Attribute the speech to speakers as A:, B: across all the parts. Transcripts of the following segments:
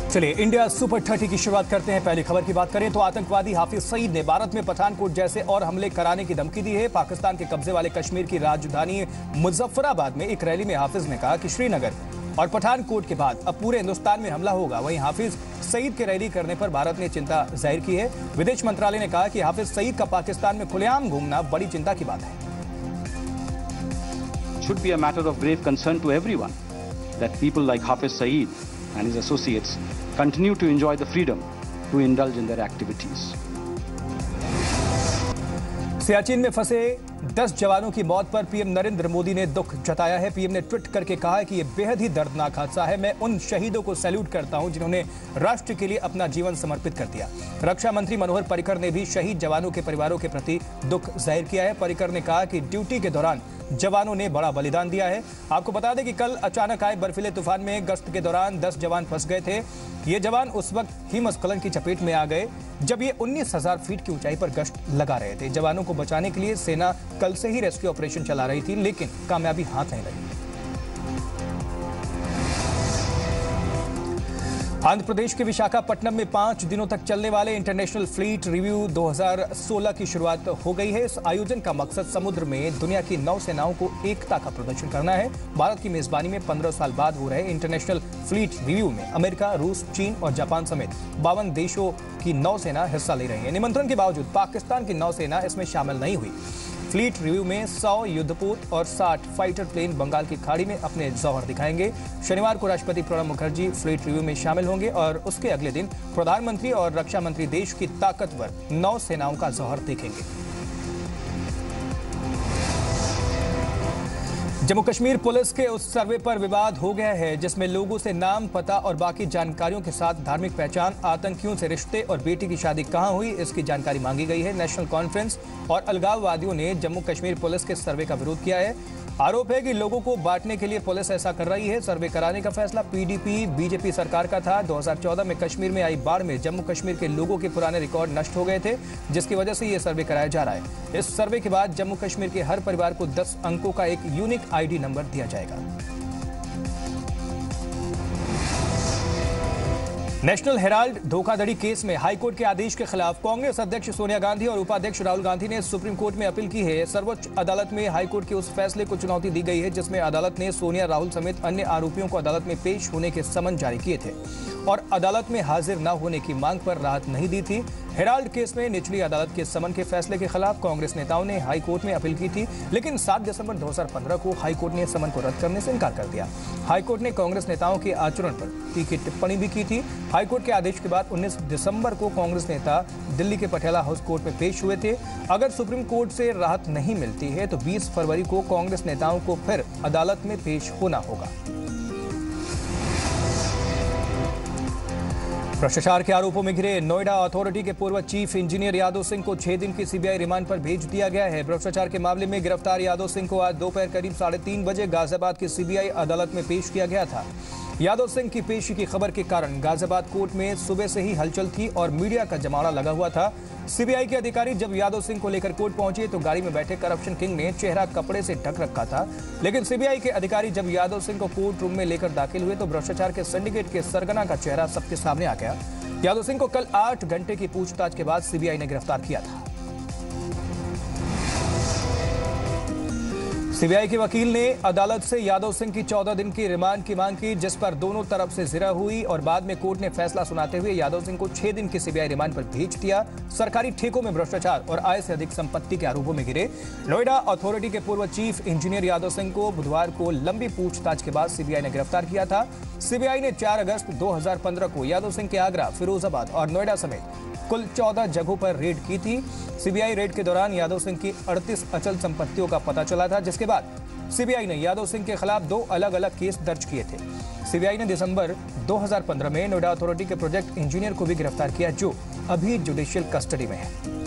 A: चलिए India super 30 की शुरुआत करते हैं। पहली खबर की बात करें तो आतंकवादी हाफिज सईद ने भारत में पठानकोट जैसे और हमले कराने की धमकी दी है। पाकिस्तान के कब्जे वाले कश्मीर की राजधानी मुजफ्फराबाद में एक रैली में हाफिज ने कहा कि श्रीनगर और पठानकोट के बाद अब पूरे हिंदुस्तान में हमला होगा। वहीं हाफिज सईद के रैली करने पर भारत ने चिंता जाहिर की है। विदेश मंत्रालय ने कहा कि हाफिज सईद का पाकिस्तान में खुलेआम घूमना बड़ी चिंता की बात है।
B: Should be a matter of grave concern to everyone that people like Hafiz Saeed and his associates continue to enjoy the freedom to indulge in their activities.
A: Siachen में फंसे 10 जवानों की मौत पर पीएम नरेंद्र मोदी ने दुख जताया है। पीएम ने ट्वीट करके कहा है कि यह बेहद ही दर्दनाक हादसा है। मैं उन शहीदों को सैल्यूट करता हूं जिन्होंने राष्ट्र के लिए अपना जीवन समर्पित कर दिया। रक्षा मंत्री मनोहर पर्रिकर ने भी शहीद जवानों के परिवारों के प्रति दुख जाहिर किया है। पर्रिकर ने कहा कि ड्यूटी के दौरान जवानों ने बड़ा बलिदान दिया है। आपको बता दें कि कल अचानक आए बर्फीले तूफान में गश्त के दौरान 10 जवान फंस गए थे। ये जवान उस वक्त हिमस्खलन की चपेट में आ गए जब ये 19,000 फीट की ऊंचाई पर गश्त लगा रहे थे। जवानों को बचाने के लिए सेना कल से ही रेस्क्यू ऑपरेशन चला रही थी, लेकिन कामयाबी हाथ नहीं लगी। आंध्र प्रदेश के विशाखापट्टनम में 5 दिनों तक चलने वाले इंटरनेशनल फ्लीट रिव्यू 2016 की शुरुआत हो गई है। इस आयोजन का मकसद समुद्र में दुनिया की नौसेनाओं को एकता का प्रदर्शन करना है। भारत की मेजबानी में 15 साल बाद हो रहे इंटरनेशनल फ्लीट रिव्यू में अमेरिका, रूस, चीन और जापान समेत 52 देशों की नौसेना हिस्सा ले रही है। निमंत्रण के बावजूद पाकिस्तान की नौसेना इसमें शामिल नहीं हुई। फ्लीट रिव्यू में 100 युद्धपोत और 60 फाइटर प्लेन बंगाल की खाड़ी में अपने जौहर दिखाएंगे। शनिवार को राष्ट्रपति प्रणब मुखर्जी फ्लीट रिव्यू में शामिल होंगे और उसके अगले दिन प्रधानमंत्री और रक्षा मंत्री देश की ताकतवर नौसेनाओं का जौहर देखेंगे। जम्मू कश्मीर पुलिस के उस सर्वे पर विवाद हो गया है जिसमें लोगों से नाम, पता और बाकी जानकारियों के साथ धार्मिक पहचान, आतंकियों से रिश्ते और बेटी की शादी कहां हुई, इसकी जानकारी मांगी गई है। नेशनल कॉन्फ्रेंस और अलगाववादियों ने जम्मू कश्मीर पुलिस के सर्वे का विरोध किया है। आरोप है कि लोगों को बांटने के लिए पुलिस ऐसा कर रही है। सर्वे कराने का फैसला पीडीपी बीजेपी सरकार का था। 2014 में कश्मीर में आई बाढ़ में जम्मू कश्मीर के लोगों के पुराने रिकॉर्ड नष्ट हो गए थे, जिसकी वजह से ये सर्वे कराया जा रहा है। इस सर्वे के बाद जम्मू कश्मीर के हर परिवार को 10 अंकों का एक यूनिक आईडी नंबर दिया जाएगा। नेशनल हेराल्ड धोखाधड़ी केस में हाईकोर्ट के आदेश के खिलाफ कांग्रेस अध्यक्ष सोनिया गांधी और उपाध्यक्ष राहुल गांधी ने सुप्रीम कोर्ट में अपील की है। सर्वोच्च अदालत में हाईकोर्ट के उस फैसले को चुनौती दी गई है जिसमें अदालत ने सोनिया, राहुल समेत अन्य आरोपियों को अदालत में पेश होने के समन जारी किए थे और अदालत में हाजिर न होने की मांग पर राहत नहीं दी थी। हेराल्ड केस में निचली अदालत के समन के फैसले के खिलाफ कांग्रेस नेताओं ने हाईकोर्ट में अपील की थी, लेकिन 7 दिसंबर 2015 को हाईकोर्ट ने समन को रद्द करने से इनकार कर दिया। हाईकोर्ट ने कांग्रेस नेताओं के आचरण पर तीखी टिप्पणी भी की थी। हाईकोर्ट के आदेश के बाद 19 दिसंबर को कांग्रेस नेता दिल्ली के पटियाला हाउस कोर्ट में पेश हुए थे। अगर सुप्रीम कोर्ट से राहत नहीं मिलती है तो 20 फरवरी को कांग्रेस नेताओं को फिर अदालत में पेश होना होगा। भ्रष्टाचार के आरोपों में घिरे नोएडा अथॉरिटी के पूर्व चीफ इंजीनियर यादव सिंह को 6 दिन की सीबीआई रिमांड पर भेज दिया गया है। भ्रष्टाचार के मामले में गिरफ्तार यादव सिंह को आज दोपहर करीब 3:30 बजे गाजियाबाद की सीबीआई अदालत में पेश किया गया था। यादव सिंह की पेशी की खबर के कारण गाजियाबाद कोर्ट में सुबह से ही हलचल थी और मीडिया का जमावड़ा लगा हुआ था। सीबीआई के अधिकारी जब यादव सिंह को लेकर कोर्ट पहुंचे तो गाड़ी में बैठे करप्शन किंग ने चेहरा कपड़े से ढक रखा था, लेकिन सीबीआई के अधिकारी जब यादव सिंह को कोर्ट रूम में लेकर दाखिल हुए तो भ्रष्टाचार के सिंडिकेट के सरगना का चेहरा सबके सामने आ गया। यादव सिंह को कल 8 घंटे की पूछताछ के बाद सीबीआई ने गिरफ्तार किया था। सीबीआई के वकील ने अदालत से यादव सिंह की 14 दिन की रिमांड की मांग की, जिस पर दोनों तरफ से जिरा हुई और बाद में कोर्ट ने फैसला सुनाते हुए यादव सिंह को 6 दिन की सीबीआई रिमांड पर भेज दिया। सरकारी ठेकों में भ्रष्टाचार और आय से अधिक संपत्ति के आरोपों में घिरे नोएडा अथॉरिटी के पूर्व चीफ इंजीनियर यादव सिंह को बुधवार को लंबी पूछताछ के बाद सीबीआई ने गिरफ्तार किया था। सीबीआई ने 4 अगस्त 2015 को यादव सिंह के आगरा, फिरोजाबाद और नोएडा समेत कुल 14 जगहों पर रेड की थी। सीबीआई रेड के दौरान यादव सिंह की 38 अचल संपत्तियों का पता चला था, जिसके बाद सीबीआई ने यादव सिंह के खिलाफ 2 अलग-अलग केस दर्ज किए थे। सीबीआई ने दिसंबर 2015 में नोएडा अथॉरिटी के प्रोजेक्ट इंजीनियर को भी गिरफ्तार किया, जो अभी जुडिशियल कस्टडी में है।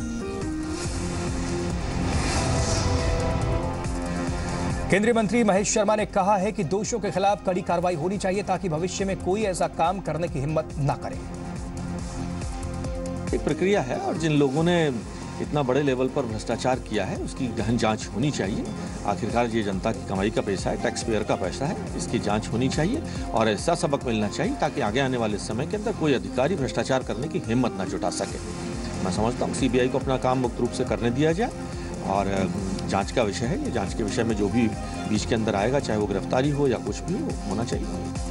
A: केंद्रीय मंत्री महेश शर्मा ने कहा है कि दोषियों के खिलाफ कड़ी कार्रवाई होनी चाहिए ताकि भविष्य में कोई ऐसा काम करने की हिम्मत न करे।
C: एक प्रक्रिया है और जिन लोगों ने इतना बड़े लेवल पर भ्रष्टाचार किया है उसकी गहन जांच होनी चाहिए। आखिरकार ये जनता की कमाई का पैसा है, टैक्स पेयर का पैसा है, इसकी जांच होनी चाहिए और ऐसा सबक मिलना चाहिए ताकि आगे आने वाले समय के अंदर कोई अधिकारी भ्रष्टाचार करने की हिम्मत ना जुटा सके। मैं समझता हूँ सीबीआई को अपना काम मुक्त रूप से करने दिया जाए और जांच का विषय है, ये जांच के विषय में जो भी बीच के अंदर आएगा, चाहे वो गिरफ्तारी हो या कुछ भी हो, होना चाहिए।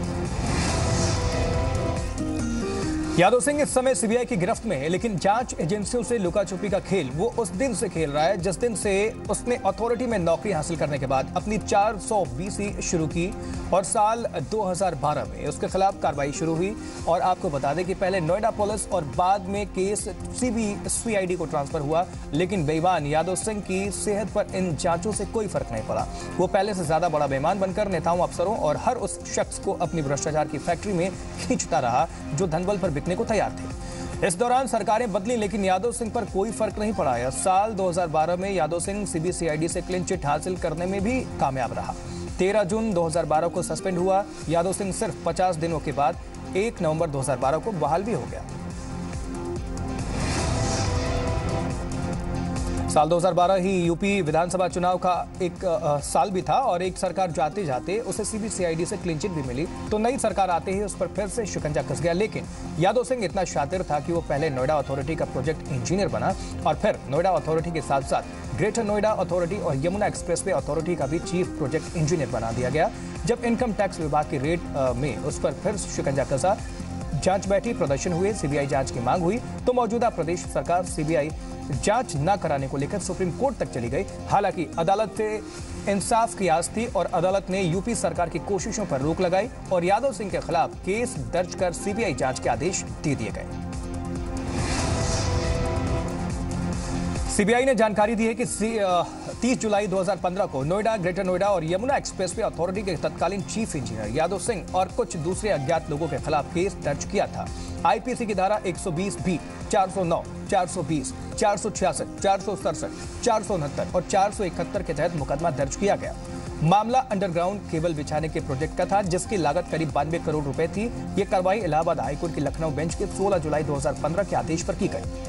A: यादव सिंह इस समय सीबीआई की गिरफ्त में है, लेकिन जांच एजेंसियों से लुका छुपी का खेल वो उस दिन से खेल रहा है जिस दिन से उसने अथॉरिटी में नौकरी हासिल करने के बाद अपनी 420 शुरू की और साल 2012 में उसके खिलाफ कार्रवाई शुरू हुई। और आपको बता दें कि पहले नोएडा पुलिस और बाद में केस सीआईडी को ट्रांसफर हुआ, लेकिन बेईमान यादव सिंह की सेहत पर इन जांचों से कोई फर्क नहीं पड़ा। वो पहले से ज्यादा बड़ा बेईमान बनकर नेताओं, अफसरों और हर उस शख्स को अपनी भ्रष्टाचार की फैक्ट्री में खींचता रहा जो धनबल पर को तैयार थे। इस दौरान सरकारें बदली, लेकिन यादव सिंह पर कोई फर्क नहीं पड़ा। साल 2012 में यादव सिंह सीबीसीआईडी से क्लीन चिट हासिल करने में भी कामयाब रहा। 13 जून 2012 को सस्पेंड हुआ यादव सिंह। सिर्फ 50 दिनों के बाद 1 नवंबर 2012 को बहाल भी हो गया। साल 2012 ही यूपी विधानसभा चुनाव का एक साल भी था और एक सरकार जाते जाते उसे सीबीसीआईडी से क्लीन चिट भी मिली, तो नई सरकार आते ही उस पर फिर से शिकंजा कस गया। लेकिन यादव सिंह इतना शातिर था कि वो पहले नोएडा अथॉरिटी का प्रोजेक्ट इंजीनियर बना और फिर नोएडा अथॉरिटी के साथ साथ ग्रेटर नोएडा अथॉरिटी और यमुना एक्सप्रेसवे अथॉरिटी का भी चीफ प्रोजेक्ट इंजीनियर बना दिया गया। जब इनकम टैक्स विभाग की रेड में उस पर फिर शिकंजा कसा, जांच बैठी, प्रदर्शन हुए, सीबीआई जांच की मांग हुई, तो मौजूदा प्रदेश सरकार सीबीआई जांच न कराने को लेकर सुप्रीम कोर्ट तक चली गई। हालांकि अदालत से इंसाफ की आस थी और अदालत ने यूपी सरकार की कोशिशों पर रोक लगाई और यादव सिंह के खिलाफ केस दर्ज कर सीबीआई जांच के आदेश दे दिए गए। सीबीआई ने जानकारी दी है कि 30 जुलाई 2015 को नोएडा, ग्रेटर नोएडा और यमुना एक्सप्रेसवे अथॉरिटी के तत्कालीन चीफ इंजीनियर यादव सिंह और कुछ दूसरे अज्ञात लोगों के खिलाफ केस दर्ज किया था। आईपीसी की धारा 120B, 409, 420, 466, 467, 469 और 471 के तहत मुकदमा दर्ज किया गया। मामला अंडरग्राउंड केबल बिछाने के प्रोजेक्ट का था, जिसकी लागत करीब 92 करोड़ रुपए थी। ये कार्रवाई इलाहाबाद हाईकोर्ट की लखनऊ बेंच के 16 जुलाई 2015 के आदेश पर की गई।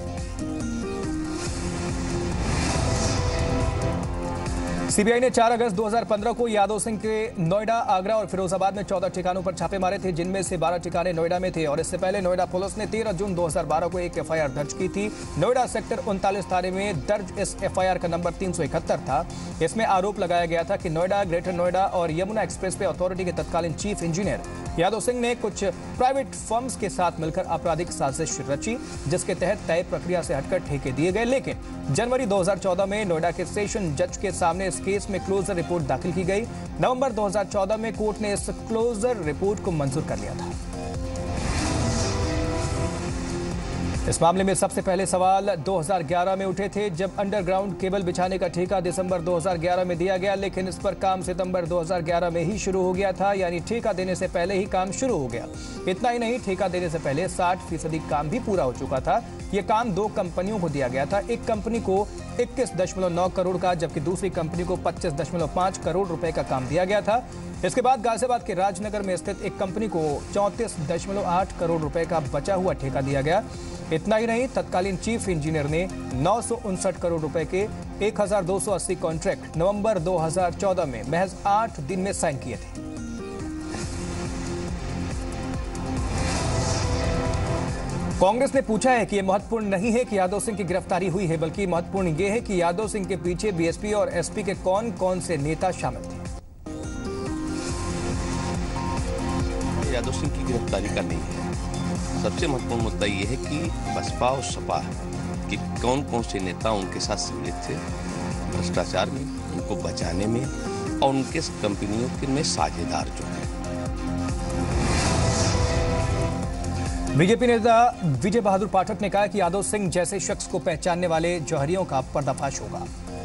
A: सीबीआई ने 4 अगस्त 2015 को यादव सिंह के नोएडा, आगरा और फिरोजाबाद में 14 ठिकानों पर छापे मारे थे, जिनमें से 12 ठिकाने नोएडा में थे। और इससे पहले नोएडा पुलिस ने 13 जून 2012 को एक एफआईआर दर्ज की थी। नोएडा सेक्टर 39 थाने में दर्ज इस एफआईआर का नंबर 371 था। इसमें आरोप लगाया गया था कि नोएडा, ग्रेटर नोएडा और यमुना एक्सप्रेसवे अथॉरिटी के तत्कालीन चीफ इंजीनियर यादव सिंह ने कुछ प्राइवेट फर्म्स के साथ मिलकर आपराधिक साजिश रची, जिसके तहत तय प्रक्रिया से हटकर ठेके दिए गए। लेकिन जनवरी 2014 में नोएडा के सेशन जज के सामने इस केस में क्लोजर रिपोर्ट दाखिल की गई। नवंबर 2014 में कोर्ट ने इस क्लोजर रिपोर्ट को मंजूर कर लिया था। इस मामले में सबसे पहले सवाल 2011 में उठे थे, जब अंडरग्राउंड केबल बिछाने का ठेका दिसंबर 2011 में दिया गया, लेकिन इस पर काम सितंबर 2011 में ही शुरू हो गया था, यानी ठेका देने से पहले ही काम शुरू हो गया। इतना ही नहीं, ठेका देने से पहले 60% काम भी पूरा हो चुका था। यह काम 2 कंपनियों को दिया गया था। एक कंपनी को 21.9 करोड़ का, जबकि दूसरी कंपनी को 25.5 करोड़ रुपए का काम दिया गया था। इसके बाद गाजियाबाद के राजनगर में स्थित एक कंपनी को 34.8 करोड़ रुपए का बचा हुआ ठेका दिया गया। इतना ही नहीं, तत्कालीन चीफ इंजीनियर ने 959 करोड़ रुपए के 1280 कॉन्ट्रैक्ट नवंबर 2014 में महज 8 दिन में साइन किए थे। कांग्रेस ने पूछा है कि यह महत्वपूर्ण नहीं है कि यादव सिंह की गिरफ्तारी हुई है, बल्कि महत्वपूर्ण यह है कि यादव सिंह के पीछे बीएसपी और एसपी के कौन कौन से नेता शामिल थे।
D: यादव सिंह की गिरफ्तारी का नहीं है, सबसे महत्वपूर्ण मुद्दा यह है कि बसपा और सपा के कौन कौन से नेता उनके साथ सम्मिलित थे भ्रष्टाचार में, उनको बचाने में और उनके कंपनियों के में साझेदार जो है।
A: बीजेपी नेता विजय बहादुर पाठक ने कहा कि यादव सिंह जैसे शख्स को पहचानने वाले जौहरियों का पर्दाफाश होगा।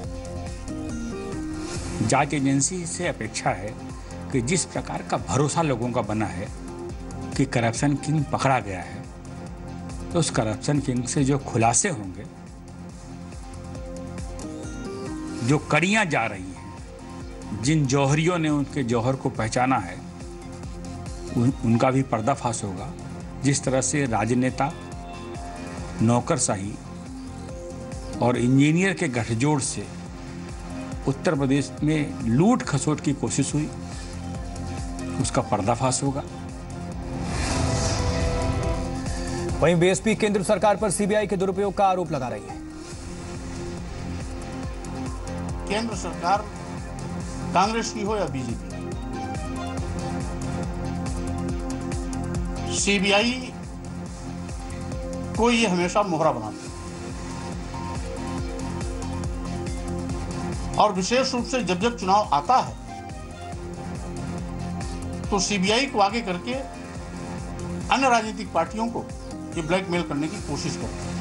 E: जांच एजेंसी से अपेक्षा है कि जिस प्रकार का भरोसा लोगों का बना है कि करप्शन किंग पकड़ा गया है, तो उस करप्शन किंग से जो खुलासे होंगे, जो कड़ियां जा रही हैं, जिन जौहरियों ने उनके जौहर को पहचाना है, उनका भी पर्दाफाश होगा। जिस तरह से राजनेता, नौकरशाही और इंजीनियर के गठजोड़ से उत्तर प्रदेश में लूट खसोट की कोशिश हुई, उसका पर्दाफाश होगा।
A: वहीं बीएसपी केंद्र सरकार पर सीबीआई के दुरुपयोग का आरोप लगा रही है।
F: केंद्र सरकार कांग्रेस की हो या बीजेपी, सीबीआई को ये हमेशा मोहरा बनाती है और विशेष रूप से जब जब चुनाव आता है तो सीबीआई को आगे करके अन्य राजनीतिक पार्टियों को ये ब्लैकमेल करने की कोशिश करते हैं।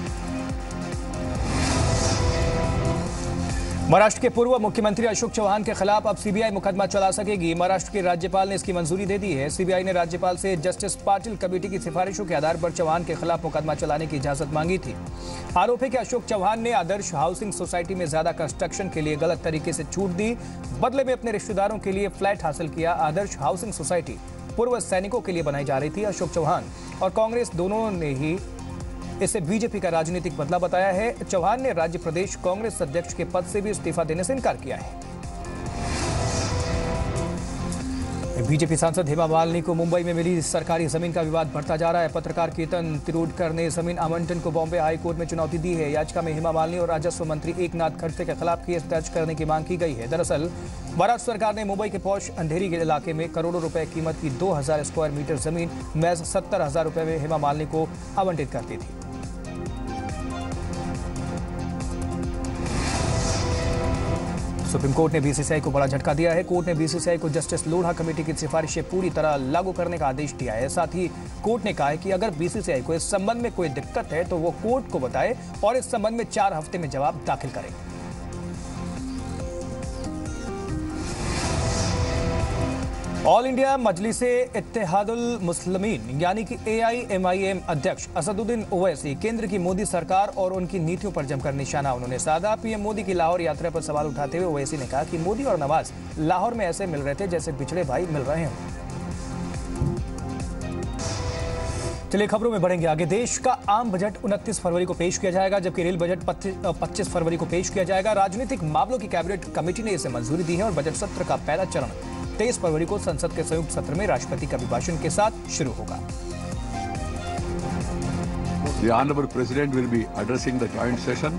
A: महाराष्ट्र के पूर्व मुख्यमंत्री अशोक चौहान के खिलाफ अब सीबीआई मुकदमा चला सकेगी। महाराष्ट्र के राज्यपाल ने इसकी मंजूरी दे दी है। सीबीआई ने राज्यपाल से जस्टिस पाटिल कमेटी की सिफारिशों के आधार पर चौहान के खिलाफ मुकदमा चलाने की इजाजत मांगी थी। आरोप है कि अशोक चौहान ने आदर्श हाउसिंग सोसाइटी में ज्यादा कंस्ट्रक्शन के लिए गलत तरीके से छूट दी, बदले में अपने रिश्तेदारों के लिए फ्लैट हासिल किया। आदर्श हाउसिंग सोसाइटी पूर्व सैनिकों के लिए बनाई जा रही थी। अशोक चौहान और कांग्रेस दोनों ने ही इसे बीजेपी का राजनीतिक बदला बताया है। चौहान ने राज्य प्रदेश कांग्रेस अध्यक्ष के पद से भी इस्तीफा देने से इनकार किया है। बीजेपी सांसद हेमा मालिनी को मुंबई में मिली सरकारी जमीन का विवाद बढ़ता जा रहा है। पत्रकार कीर्तन तिरोडकर ने जमीन आवंटन को बॉम्बे हाई कोर्ट में चुनौती दी है। याचिका में हेमा मालिनी और राजस्व मंत्री एकनाथ खड़से के खिलाफ केस दर्ज करने की मांग की गई है। दरअसल महाराष्ट्र सरकार ने मुंबई के पौष अंधेरी के इलाके में करोड़ों रुपए कीमत की 2000 स्क्वायर मीटर जमीन महज 70,000 रुपए में हेमा मालिनी को आवंटित कर दी थी। सुप्रीम कोर्ट ने बीसीसीआई को बड़ा झटका दिया है। कोर्ट ने बीसीसीआई को जस्टिस लोढ़ा कमेटी की सिफारिशें पूरी तरह लागू करने का आदेश दिया है। साथ ही कोर्ट ने कहा है कि अगर बीसीसीआई को इस संबंध में कोई दिक्कत है तो वो कोर्ट को बताए और इस संबंध में 4 हफ्ते में जवाब दाखिल करें। ऑल इंडिया मजलिसे इत्तेहादुल मुस्लिमीन यानी कि AIMIM अध्यक्ष असदुद्दीन ओवैसी केंद्र की मोदी सरकार और उनकी नीतियों पर जमकर निशाना उन्होंने साधा। पीएम मोदी की लाहौर यात्रा पर सवाल उठाते हुए ओवैसी ने कहा कि मोदी और नवाज लाहौर में ऐसे मिल रहे थे जैसे बिछड़े भाई मिल रहे हों। चलिए खबरों में बढ़ेंगे आगे। देश का आम बजट 29 फरवरी को पेश किया जाएगा, जबकि रेल बजट 25 फरवरी को पेश किया जाएगा। राजनीतिक मामलों की कैबिनेट कमेटी ने इसे मंजूरी दी है और बजट सत्र का पहला चरण 23 फरवरी को संसद के संयुक्त सत्र में राष्ट्रपति के अभिभाषण के साथ शुरू होगा।
G: The Honorable President will be addressing the joint session,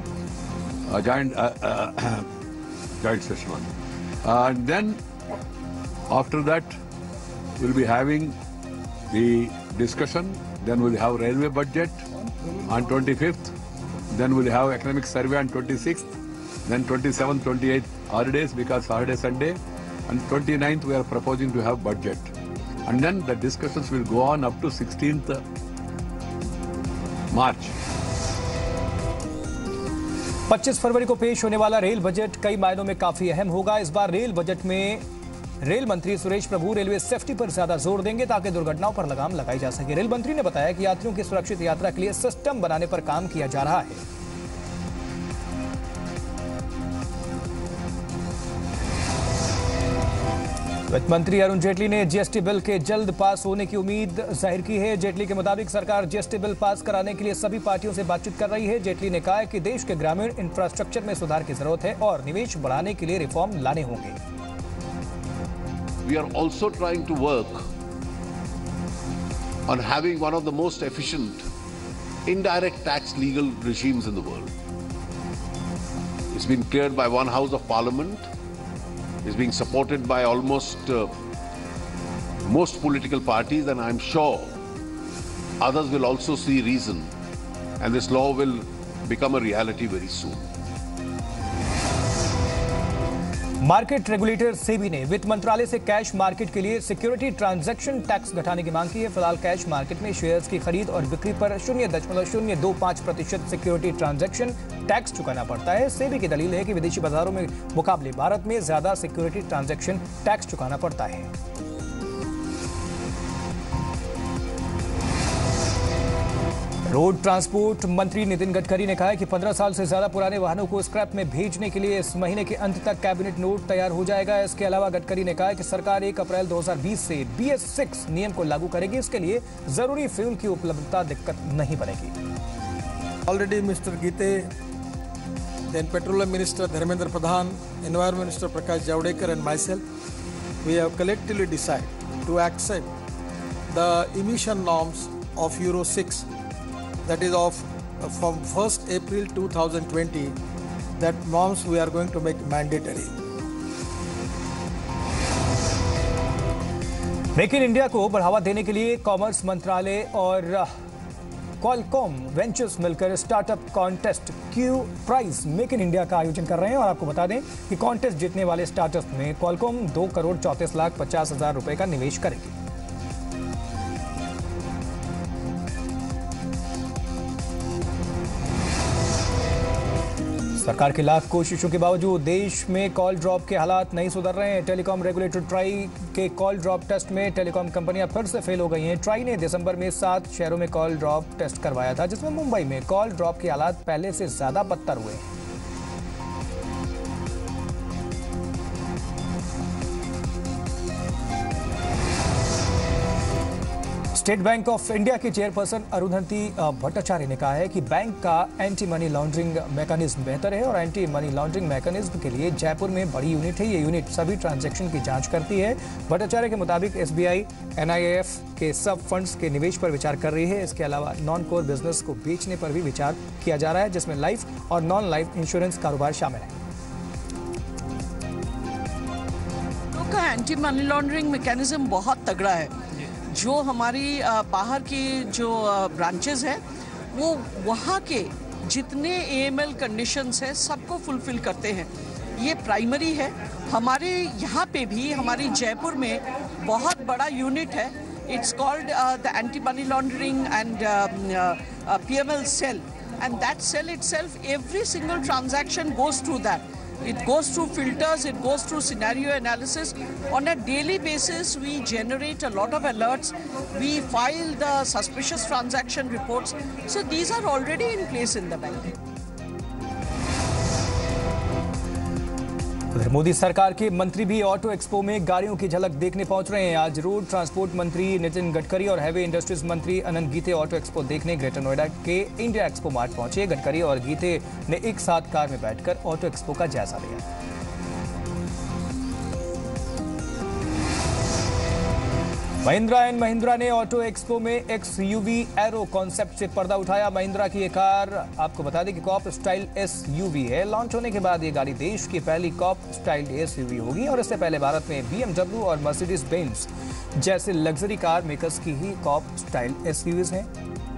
G: joint session, and then after that we'll be having the discussion. Then we'll have railway budget on 25th. Then we'll have economic survey on 26th. Then 27th, 28th holidays because Saturday, Sunday. And 29th we are proposing to have budget. And then the discussions will go on up to 16th March.
A: 25 फरवरी को पेश होने वाला rail budget कई मायनों में काफी अहम होगा। इस बार रेल बजट में रेल मंत्री सुरेश प्रभु रेलवे सेफ्टी पर ज्यादा जोर देंगे ताकि दुर्घटनाओं पर लगाम लगाई जा सके। रेल मंत्री ने बताया कि यात्रियों की सुरक्षित यात्रा के लिए सिस्टम बनाने पर काम किया जा रहा है। वित्त मंत्री अरुण जेटली ने जीएसटी बिल के जल्द पास होने की उम्मीद जाहिर की है। जेटली के मुताबिक सरकार जीएसटी बिल पास कराने के लिए सभी पार्टियों से बातचीत कर रही है। जेटली ने कहा कि देश के ग्रामीण इंफ्रास्ट्रक्चर में सुधार की जरूरत है और निवेश बढ़ाने के लिए रिफॉर्म लाने होंगे।
H: We are also trying to work on having one of the most efficient indirect tax legal regimes in the world. It's been cleared by one house of parliament. It's being supported by almost most political parties, and I'm sure others will also see reason, and this law will become a reality very soon.
A: Market regulator SEBI ने वित्त मंत्रालय से cash market के लिए security transaction tax घटाने की मांग की है। फिलहाल कैश मार्केट में शेयर्स की खरीद और बिक्री पर 0.025% सिक्योरिटी ट्रांजैक्शन टैक्स चुकाना पड़ता है। सेबी की दलील है कि विदेशी बाजारों में मुकाबले भारत में ज्यादा सिक्योरिटी ट्रांजैक्शन टैक्स चुकाना पड़ता है। रोड ट्रांसपोर्ट मंत्री नितिन गडकरी ने कहा है कि 15 साल से ज्यादा पुराने वाहनों को स्क्रैप में भेजने के लिए इस महीने के अंत तक कैबिनेट नोट तैयार हो जाएगा। इसके अलावा गडकरी ने कहा कि सरकार 1 अप्रैल 2020 से BS6 नियम को लागू करेगी। इसके लिए जरूरी फ्यूल की उपलब्धता दिक्कत नहीं बनेगी।
I: Already Mr. Gite then Petroleum Minister Dharmendra Pradhan, Environment Minister Prakash Javadekar and myself, we have collectively decided to accept the emission norms of Euro 6, that is from 1st April 2020, that norms we are going to make mandatory.
A: Make in India को बढ़ावा देने के लिए commerce मंत्रालय और Qualcomm Ventures मिलकर startup contest Q prize make in India का आयोजन कर रहे हैं। और आपको बता दें कि कॉन्टेस्ट जीतने वाले स्टार्टअप में क्वालकॉम 2,34,50,000 रुपए का निवेश करेगी। सरकार की लाख कोशिशों के बावजूद देश में कॉल ड्रॉप के हालात नहीं सुधर रहे हैं। टेलीकॉम रेगुलेटर ट्राई के कॉल ड्रॉप टेस्ट में टेलीकॉम कंपनियां फिर से फेल हो गई हैं। ट्राई ने दिसंबर में 7 शहरों में कॉल ड्रॉप टेस्ट करवाया था, जिसमें मुंबई में कॉल ड्रॉप के हालात पहले से ज्यादा बदतर हुए हैं। स्टेट बैंक ऑफ इंडिया के चेयरपर्सन अरुंधति भट्टाचार्य ने कहा है कि बैंक का एंटी मनी लॉन्ड्रिंग मैकेनिज्म बेहतर है और एंटी मनी लॉन्ड्रिंग मैकेनिज्म के लिए जयपुर में बड़ी यूनिट है। ये यूनिट सभी ट्रांजैक्शन की जांच करती है। भट्टाचार्य के मुताबिक एसबीआई एनआईएफ के सब फंड्स के निवेश पर विचार कर रही है। इसके अलावा नॉन कोर बिजनेस को बेचने पर भी विचार किया जा रहा है, जिसमें लाइफ और नॉन लाइफ इंश्योरेंस कारोबार शामिल है।
J: का एंटी मनी लॉन्ड्रिंग मैकेनिज्म बहुत तगड़ा है। जो हमारी बाहर की जो ब्रांचेस हैं वो वहाँ के जितने एएमएल कंडीशंस हैं सबको फुलफिल करते हैं। ये प्राइमरी है। हमारे यहाँ पे भी हमारी जयपुर में बहुत बड़ा यूनिट है। It's called the anti money laundering and PML cell, and that cell itself every single transaction goes through that. It goes through filters, it goes through scenario analysis. On a daily basis, we generate a lot of alerts. We file the suspicious transaction reports. So these are already in place in the bank.
A: उधर मोदी सरकार के मंत्री भी auto expo में गाड़ियों की झलक देखने पहुंच रहे हैं। आज रोड ट्रांसपोर्ट मंत्री नितिन गडकरी और हैवी इंडस्ट्रीज मंत्री अनंत गीते ऑटो एक्सपो देखने ग्रेटर नोएडा के इंडिया एक्सपो मार्ट पहुंचे। गडकरी और गीते ने एक साथ कार में बैठकर ऑटो एक्सपो का जायजा लिया। महिंद्रा एंड महिंद्रा ने ऑटो एक्सपो में एक्सयूवी एरो कॉन्सेप्ट से पर्दा उठाया। महिंद्रा की ये कार आपको बता दें कि कॉप स्टाइल एसयूवी है। लॉन्च होने के बाद ये गाड़ी देश की पहली कॉप स्टाइल एसयूवी होगी और इससे पहले भारत में बीएमडब्ल्यू और मर्सिडीज बेंज जैसे लग्जरी कार मेकर्स की ही कॉप स्टाइल एसयूवीज हैं।